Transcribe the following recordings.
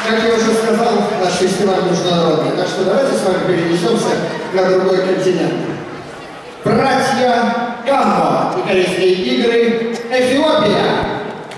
как я уже сказал, наш фестиваль международный. Так что давайте с вами перенесемся на другой континент. Братья Гамбо и корейские игры Эфиопия.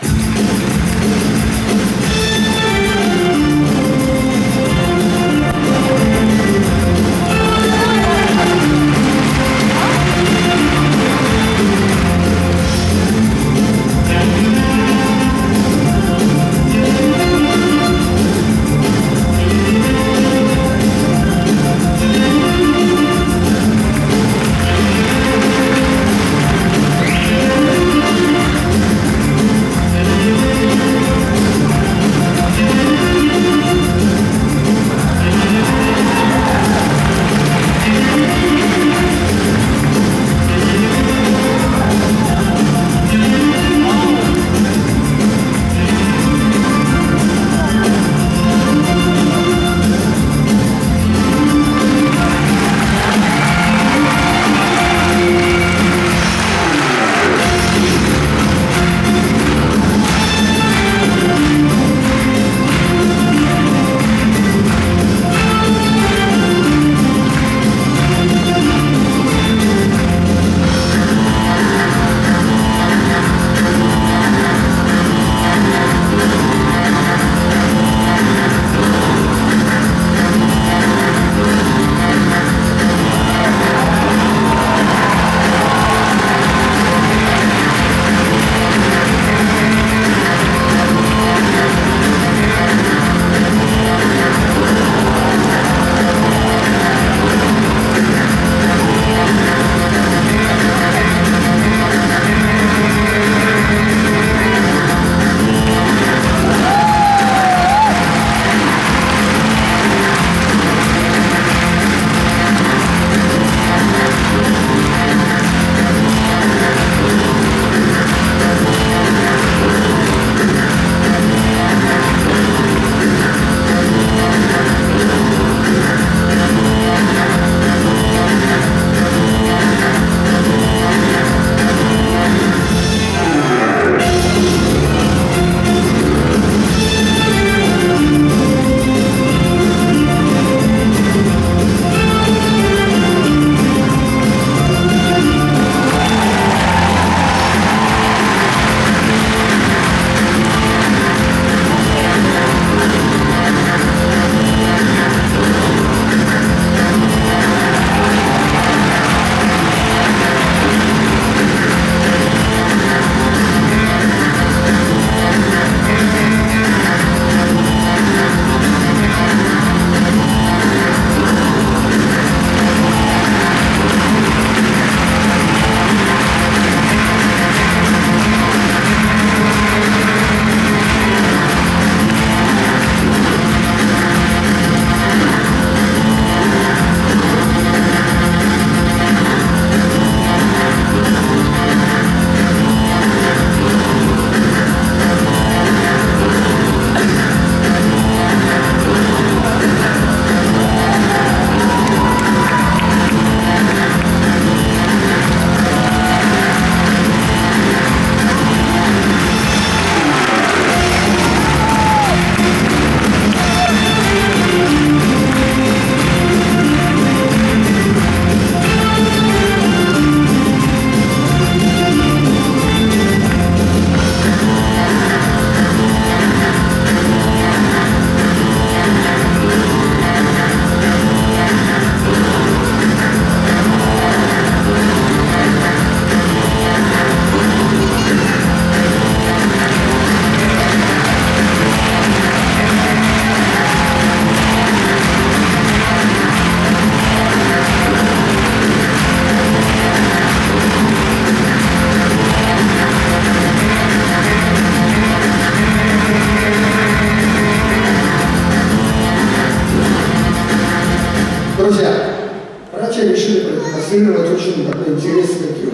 Друзья, братья решили продемонстрировать очень такой интересный трюк.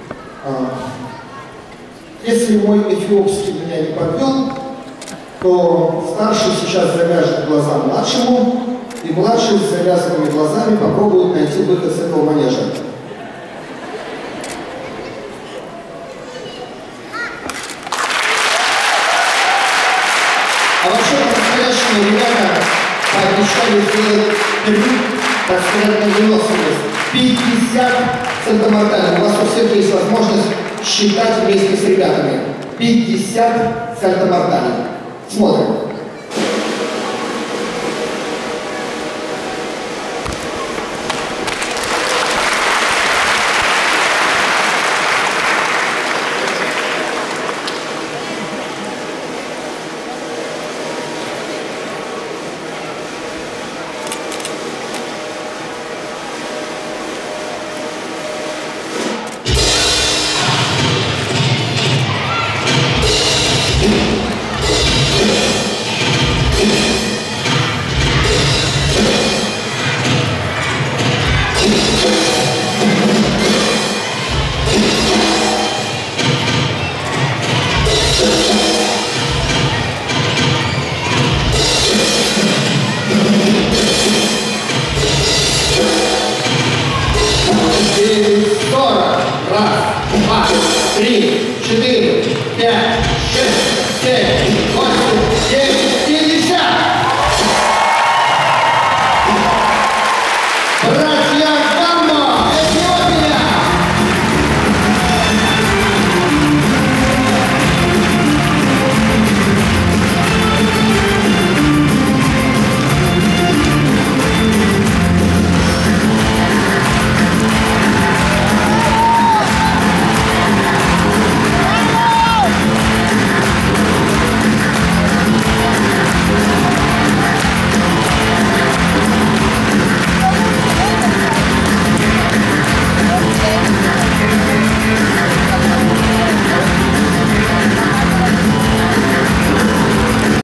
Если мой эфиопский меня не подвел, то старший сейчас завяжет глаза младшему, и младший с завязанными глазами попробует найти выход с этого манежа. А вообще, Вчерашние ребята пообещали сделать трюк, так сказать, на выносливость. 50 сальто-морталей. У вас у всех есть возможность считать вместе с ребятами. 50 сальто-морталей. Смотрим.